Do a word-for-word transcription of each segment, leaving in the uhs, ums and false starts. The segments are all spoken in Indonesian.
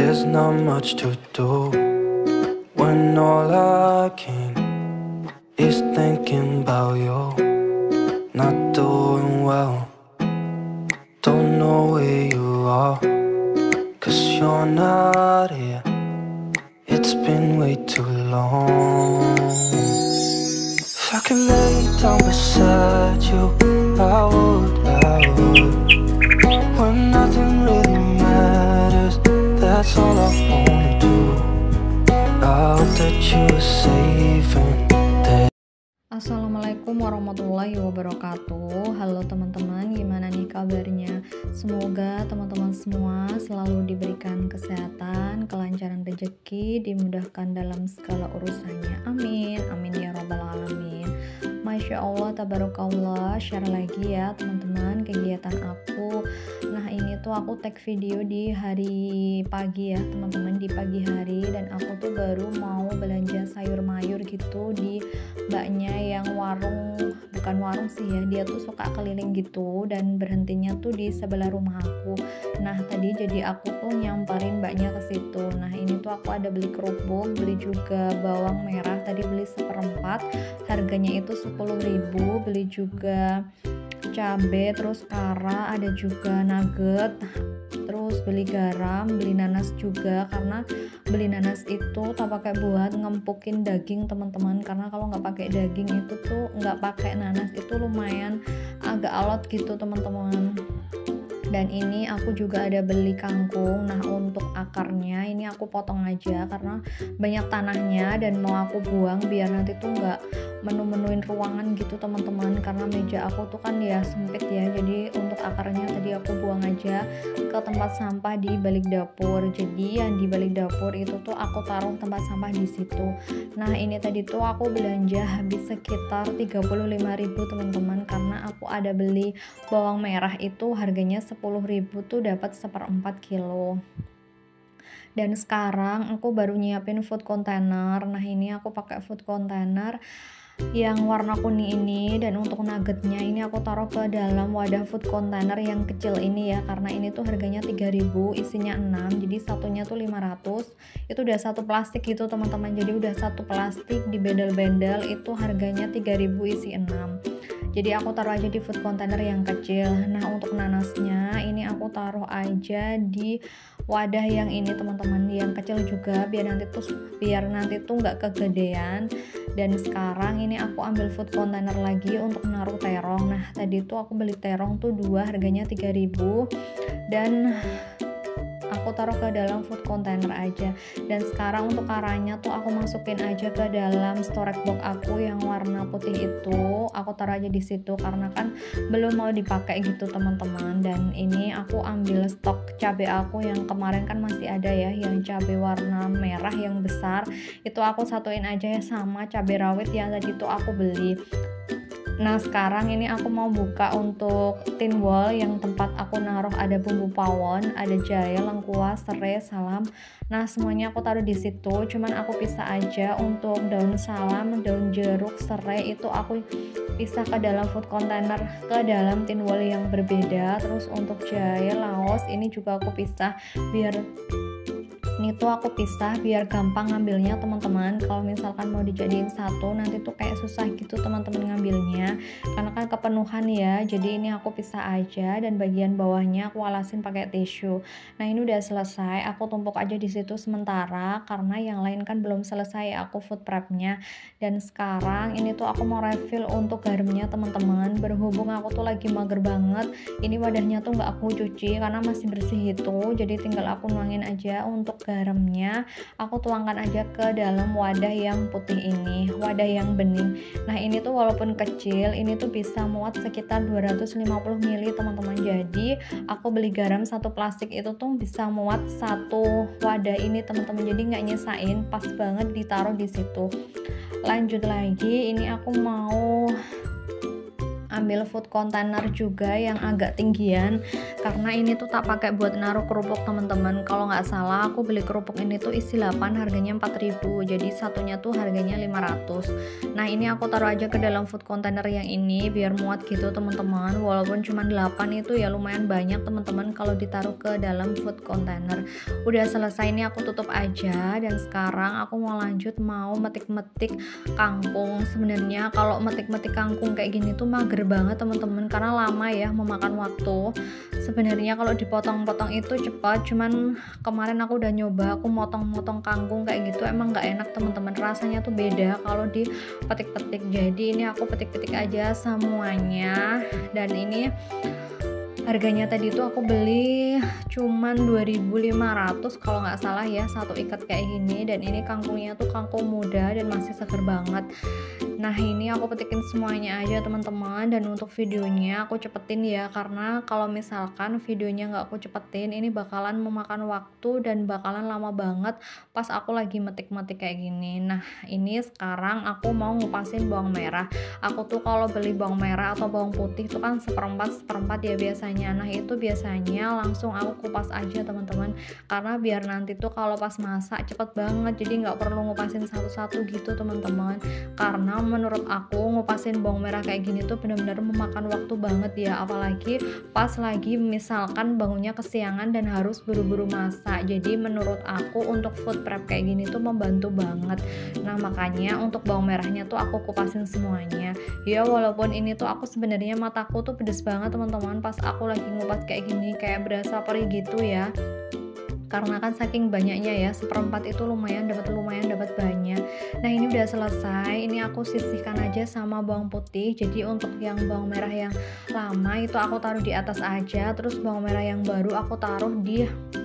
There's not much to do when all I can is thinking about you. Not doing well, don't know where you are, 'cause you're not here. It's been way too long. If I could lay down beside you, I would, I would. When nothing really matters, that's all I wanna do. I hope that you are safe and that. Assalamualaikum warahmatullahi wabarakatuh. Halo teman-teman, gimana nih kabarnya? Semoga teman-teman semua selalu diberikan kesehatan, kelancaran rezeki, dimudahkan dalam segala urusannya. Amin, amin ya robbal alamin. Masya Allah, tabarakallah. Share lagi ya teman-teman kegiatan aku. Nah ini tuh aku tag video di hari pagi ya teman-teman, di pagi hari, dan aku tuh baru mau belanja sayur mayur gitu di mbaknya yang warung, bukan warung sih ya, dia tuh suka keliling gitu dan berhentinya tuh di sebelah rumah aku. Nah tadi jadi aku tuh nyamperin mbaknya ke situ. Nah ini tuh aku ada beli kerupuk, beli juga bawang merah, tadi beli seperempat, harganya itu sepuluh ribu, beli juga cabe, terus kara, ada juga nugget, terus beli garam, beli nanas juga, karena beli nanas itu tak pakai buat ngempukin daging teman-teman, karena kalau nggak pakai daging itu tuh nggak pakai nanas itu lumayan agak alot gitu teman-teman. Dan ini aku juga ada beli kangkung. Nah untuk akarnya ini aku potong aja karena banyak tanahnya dan mau aku buang biar nanti tuh nggak menu-menuin ruangan gitu teman-teman, karena meja aku tuh kan ya sempit ya, jadi untuk akarnya tadi aku buang aja ke tempat sampah di balik dapur. Jadi yang di balik dapur itu tuh aku taruh tempat sampah di situ. Nah ini tadi tuh aku belanja habis sekitar tiga puluh lima ribu teman-teman, karena aku ada beli bawang merah itu harganya sepuluh ribu tuh dapat seperempat kilo. Dan sekarang aku baru nyiapin food container. Nah ini aku pakai food container yang warna kuning ini, dan untuk nuggetnya ini aku taruh ke dalam wadah food container yang kecil ini ya, karena ini tuh harganya tiga ribu, isinya enam, jadi satunya tuh lima ratus. Itu udah satu plastik gitu teman-teman, jadi udah satu plastik di bendel-bendel itu harganya tiga ribu, isi enam. Jadi aku taruh aja di food container yang kecil. Nah untuk nanasnya ini aku taruh aja di wadah yang ini teman-teman, yang kecil juga, biar nanti tuh biar nanti tuh nggak kegedean. Dan sekarang ini aku ambil food container lagi untuk naruh terong. Nah tadi tuh aku beli terong tuh dua, harganya tiga ribu, dan aku taruh ke dalam food container aja. Dan sekarang untuk karanya tuh aku masukin aja ke dalam storage box aku yang warna putih itu, aku taruh aja di situ karena kan belum mau dipakai gitu teman-teman. Dan ini aku ambil stok cabai aku yang kemarin kan masih ada ya, yang cabai warna merah yang besar itu aku satuin aja ya sama cabai rawit yang tadi tuh aku beli. Nah sekarang ini aku mau buka untuk tin wall yang tempat aku naruh ada bumbu pawon, ada jahe, lengkuas, serai, salam. Nah semuanya aku taruh di situ, cuman aku pisah aja. Untuk daun salam, daun jeruk, serai itu aku pisah ke dalam food container, ke dalam tin wall yang berbeda. Terus untuk jahe, laos ini juga aku pisah, biar ini tuh aku pisah biar gampang ngambilnya teman-teman. Kalau misalkan mau dijadiin satu nanti tuh kayak susah gitu teman-teman ngambilnya, karena kan kepenuhan ya. Jadi ini aku pisah aja, dan bagian bawahnya aku alasin pakai tisu. Nah ini udah selesai, aku tumpuk aja di situ sementara karena yang lain kan belum selesai aku food prepnya. Dan sekarang ini tuh aku mau refill untuk garamnya teman-teman. Berhubung aku tuh lagi mager banget, ini wadahnya tuh nggak aku cuci karena masih bersih itu, jadi tinggal aku nuangin aja. Untuk garamnya aku tuangkan aja ke dalam wadah yang putih ini, wadah yang bening. Nah ini tuh walaupun kecil, ini tuh bisa muat sekitar dua ratus lima puluh mililiter teman-teman. Jadi aku beli garam satu plastik itu tuh bisa muat satu wadah ini teman-teman, jadi nggak nyesain, pas banget ditaruh di situ. Lanjut lagi, ini aku mau ambil food container juga yang agak tinggian, karena ini tuh tak pakai buat naruh kerupuk teman-teman. Kalau nggak salah aku beli kerupuk ini tuh isi delapan, harganya empat ribu, jadi satunya tuh harganya lima ratus. Nah ini aku taruh aja ke dalam food container yang ini biar muat gitu teman-teman. Walaupun cuma delapan itu ya lumayan banyak teman-teman kalau ditaruh ke dalam food container. Udah selesai, ini aku tutup aja, dan sekarang aku mau lanjut mau metik-metik kangkung. Sebenarnya kalau metik-metik kangkung kayak gini tuh mager banget teman-teman, karena lama ya memakan waktu. Sebenarnya kalau dipotong-potong itu cepat, cuman kemarin aku udah nyoba aku motong-motong kangkung kayak gitu emang nggak enak teman-teman, rasanya tuh beda kalau dipetik-petik. Jadi ini aku petik-petik aja semuanya, dan ini harganya tadi tuh aku beli cuman dua ribu lima ratus kalau nggak salah ya, satu ikat kayak gini. Dan ini kangkungnya tuh kangkung muda dan masih seger banget. Nah ini aku petikin semuanya aja teman-teman, dan untuk videonya aku cepetin ya, karena kalau misalkan videonya nggak aku cepetin ini bakalan memakan waktu dan bakalan lama banget pas aku lagi metik-metik kayak gini. Nah ini sekarang aku mau ngupasin bawang merah. Aku tuh kalau beli bawang merah atau bawang putih itu kan seperempat seperempat ya biasanya. Nah itu biasanya langsung aku kupas aja teman-teman, karena biar nanti tuh kalau pas masak cepet banget, jadi nggak perlu ngupasin satu-satu gitu teman-teman. Karena menurut aku ngupasin bawang merah kayak gini tuh benar-benar memakan waktu banget ya, apalagi pas lagi misalkan bangunnya kesiangan dan harus buru-buru masak. Jadi menurut aku untuk food prep kayak gini tuh membantu banget. Nah makanya untuk bawang merahnya tuh aku kupasin semuanya ya, walaupun ini tuh aku sebenarnya mataku tuh pedes banget teman-teman pas aku lagi ngupas kayak gini, kayak berasa perih gitu ya, karena kan saking banyaknya ya, seperempat itu lumayan dapat lumayan dapat banyak. Nah ini udah selesai, ini aku sisihkan aja sama bawang putih. Jadi untuk yang bawang merah yang lama itu aku taruh di atas aja, terus bawang merah yang baru aku taruh di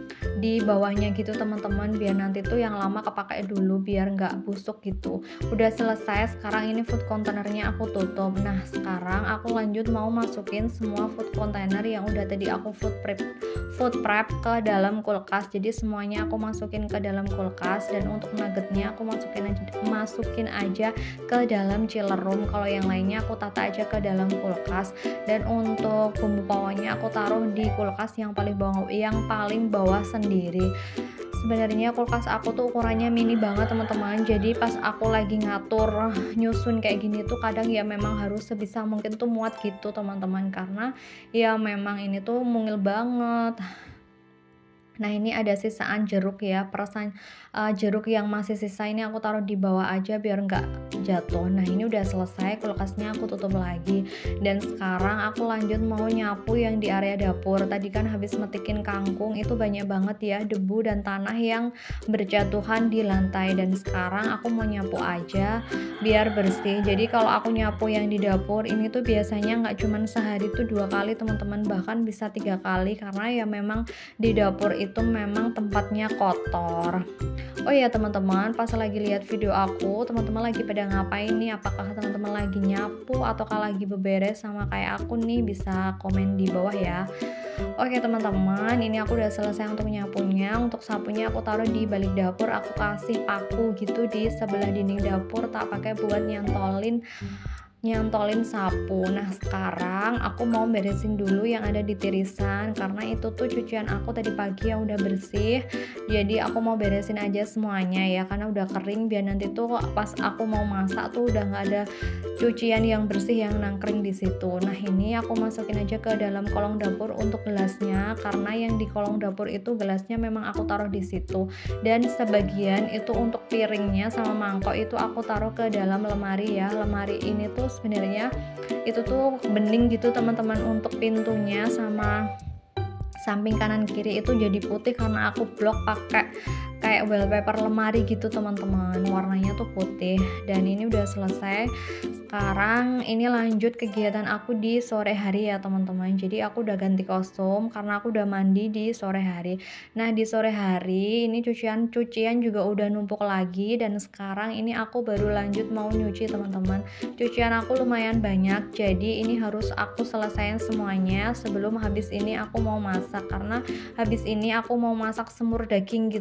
di bawahnya gitu teman-teman, biar nanti tuh yang lama kepakai dulu biar nggak busuk gitu. Udah selesai, sekarang ini food containernya aku tutup. Nah sekarang aku lanjut mau masukin semua food container yang udah tadi aku food prep food prep ke dalam kulkas. Jadi semuanya aku masukin ke dalam kulkas, dan untuk nuggetnya aku masukin aja masukin aja ke dalam chiller room. Kalau yang lainnya aku tata aja ke dalam kulkas, dan untuk bumbu pawanya aku taruh di kulkas yang paling bawah yang paling bawah sendiri. Sebenarnya kulkas aku tuh ukurannya mini banget teman-teman, jadi pas aku lagi ngatur nyusun kayak gini tuh kadang ya memang harus sebisa mungkin tuh muat gitu teman-teman, karena ya memang ini tuh mungil banget. Nah ini ada sisaan jeruk ya, perasan uh, jeruk yang masih sisa ini aku taruh di bawah aja biar nggak jatuh. Nah ini udah selesai, kulkasnya aku tutup lagi, dan sekarang aku lanjut mau nyapu yang di area dapur. Tadi kan habis metikin kangkung itu banyak banget ya debu dan tanah yang berjatuhan di lantai, dan sekarang aku mau nyapu aja biar bersih. Jadi kalau aku nyapu yang di dapur ini tuh biasanya nggak cuman sehari tuh dua kali teman-teman, bahkan bisa tiga kali, karena ya memang di dapur itu memang tempatnya kotor. Oh ya teman-teman, pas lagi lihat video aku, teman-teman lagi pada ngapain nih? Apakah teman-teman lagi nyapu ataukah lagi beberes sama kayak aku nih? Bisa komen di bawah ya. Oke teman-teman, ini aku udah selesai untuk nyapunya. Untuk sapunya aku taruh di balik dapur, aku kasih paku gitu di sebelah dinding dapur, tak pakai buat nyantolin nyantolin sapu. Nah sekarang aku mau beresin dulu yang ada di tirisan, karena itu tuh cucian aku tadi pagi yang udah bersih, jadi aku mau beresin aja semuanya ya, karena udah kering, biar nanti tuh pas aku mau masak tuh udah nggak ada cucian yang bersih yang nangkring di situ. Nah ini aku masukin aja ke dalam kolong dapur untuk gelasnya, karena yang di kolong dapur itu gelasnya memang aku taruh di situ, dan sebagian itu untuk piringnya sama mangkok itu aku taruh ke dalam lemari ya. Lemari ini tuh sebenarnya itu tuh bening gitu teman-teman, untuk pintunya sama samping kanan kiri itu jadi putih karena aku blok pakai kayak wallpaper lemari gitu teman-teman, warnanya tuh putih. Dan ini udah selesai. Sekarang ini lanjut kegiatan aku di sore hari ya teman-teman. Jadi aku udah ganti kostum karena aku udah mandi di sore hari. Nah di sore hari ini cucian cucian juga udah numpuk lagi, dan sekarang ini aku baru lanjut mau nyuci teman-teman. Cucian aku lumayan banyak, jadi ini harus aku selesaiin semuanya sebelum habis ini aku mau masak, karena habis ini aku mau masak semur daging gitu teman-teman.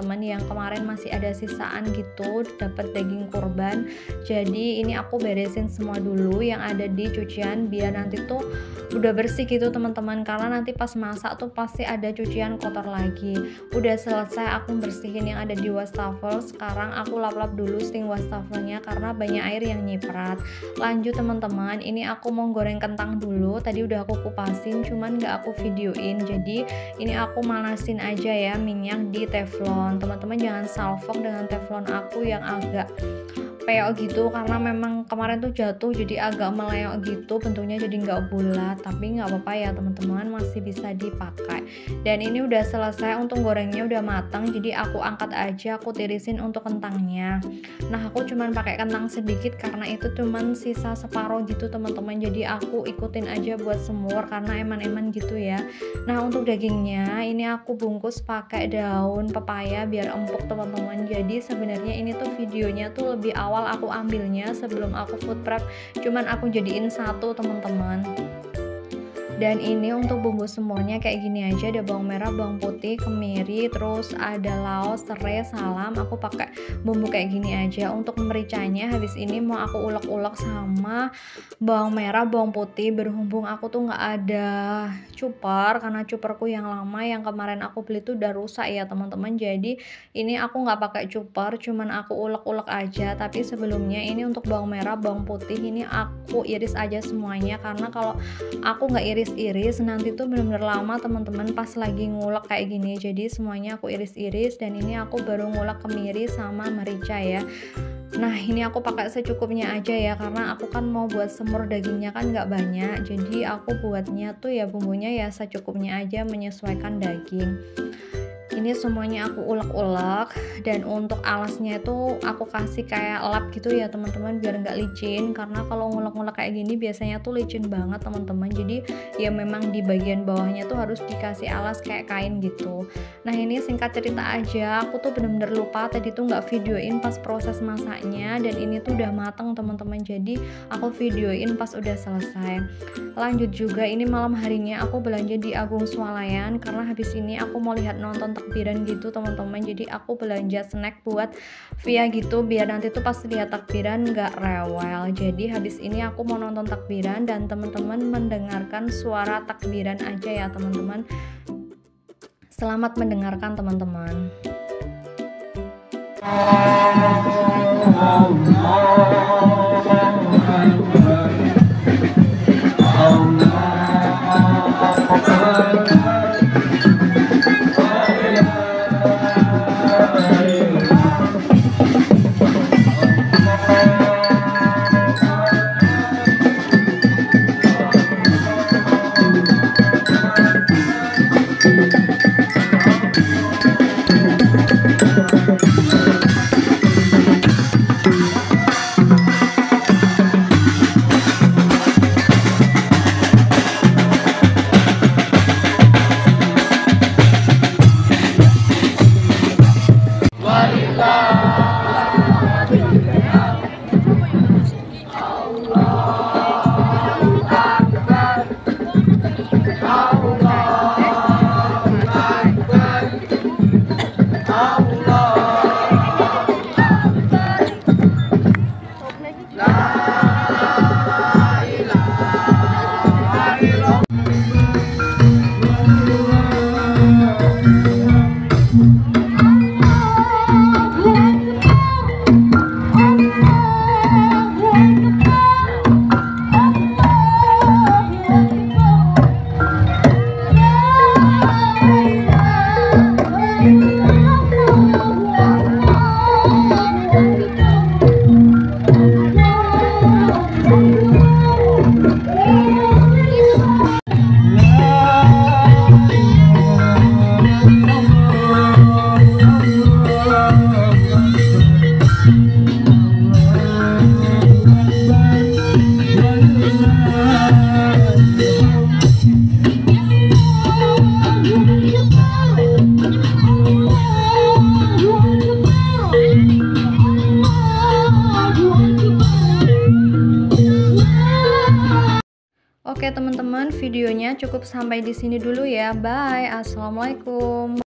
teman-teman, yang kemarin masih ada sisaan gitu, dapat daging kurban. Jadi ini aku beresin semua dulu yang ada di cucian biar nanti tuh udah bersih gitu teman-teman, karena nanti pas masak tuh pasti ada cucian kotor lagi. Udah selesai aku bersihin yang ada di wastafel. Sekarang aku lap-lap dulu sting wastafelnya karena banyak air yang nyiprat. Lanjut teman-teman, ini aku mau goreng kentang dulu. Tadi udah aku kupasin cuman nggak aku videoin, jadi ini aku manasin aja ya minyak di teflon. Teman-teman jangan salfok dengan teflon aku yang agak peok gitu, karena memang kemarin tuh jatuh jadi agak meleok gitu bentuknya, jadi nggak bulat, tapi nggak apa-apa ya teman-teman, masih bisa dipakai. Dan ini udah selesai, untuk gorengnya udah matang, jadi aku angkat aja, aku tirisin untuk kentangnya. Nah aku cuman pakai kentang sedikit karena itu cuman sisa separuh gitu teman-teman, jadi aku ikutin aja buat semur karena eman-eman gitu ya. Nah untuk dagingnya ini aku bungkus pakai daun pepaya biar empuk teman-teman. Jadi sebenarnya ini tuh videonya tuh lebih awal awal aku ambilnya sebelum aku food prep, cuman aku jadiin satu teman-teman. Dan ini untuk bumbu semurnya kayak gini aja, ada bawang merah, bawang putih, kemiri, terus ada laos, serai, salam. Aku pakai bumbu kayak gini aja. Untuk mericanya habis ini mau aku ulek-ulek sama bawang merah, bawang putih. Berhubung aku tuh nggak ada cuper karena cuperku yang lama yang kemarin aku beli tuh udah rusak ya teman-teman. Jadi ini aku nggak pakai cuper, cuman aku ulek-ulek aja. Tapi sebelumnya ini untuk bawang merah, bawang putih ini aku iris aja semuanya, karena kalau aku nggak iris iris nanti tuh bener-bener lama teman-teman pas lagi ngulek kayak gini. Jadi semuanya aku iris-iris, dan ini aku baru ngulek kemiri sama merica ya. Nah ini aku pakai secukupnya aja ya, karena aku kan mau buat semur dagingnya kan nggak banyak, jadi aku buatnya tuh ya bumbunya ya secukupnya aja, menyesuaikan daging. Ini semuanya aku ulek-ulek, dan untuk alasnya itu aku kasih kayak lap gitu ya teman-teman biar nggak licin, karena kalau ngulek-ngulek kayak gini biasanya tuh licin banget teman-teman. Jadi ya memang di bagian bawahnya tuh harus dikasih alas kayak kain gitu. Nah ini singkat cerita aja, aku tuh bener-bener lupa tadi tuh nggak videoin pas proses masaknya, dan ini tuh udah mateng teman-teman, jadi aku videoin pas udah selesai. Lanjut juga ini malam harinya aku belanja di Agung Swalayan karena habis ini aku mau lihat nonton takbiran gitu teman-teman, jadi aku belanja snack buat Via gitu biar nanti tuh pas lihat takbiran nggak rewel. Jadi habis ini aku mau nonton takbiran dan teman-teman mendengarkan suara takbiran aja ya teman-teman. Selamat mendengarkan teman-teman. Oke teman-teman, videonya cukup sampai di sini dulu ya. Bye. Assalamualaikum.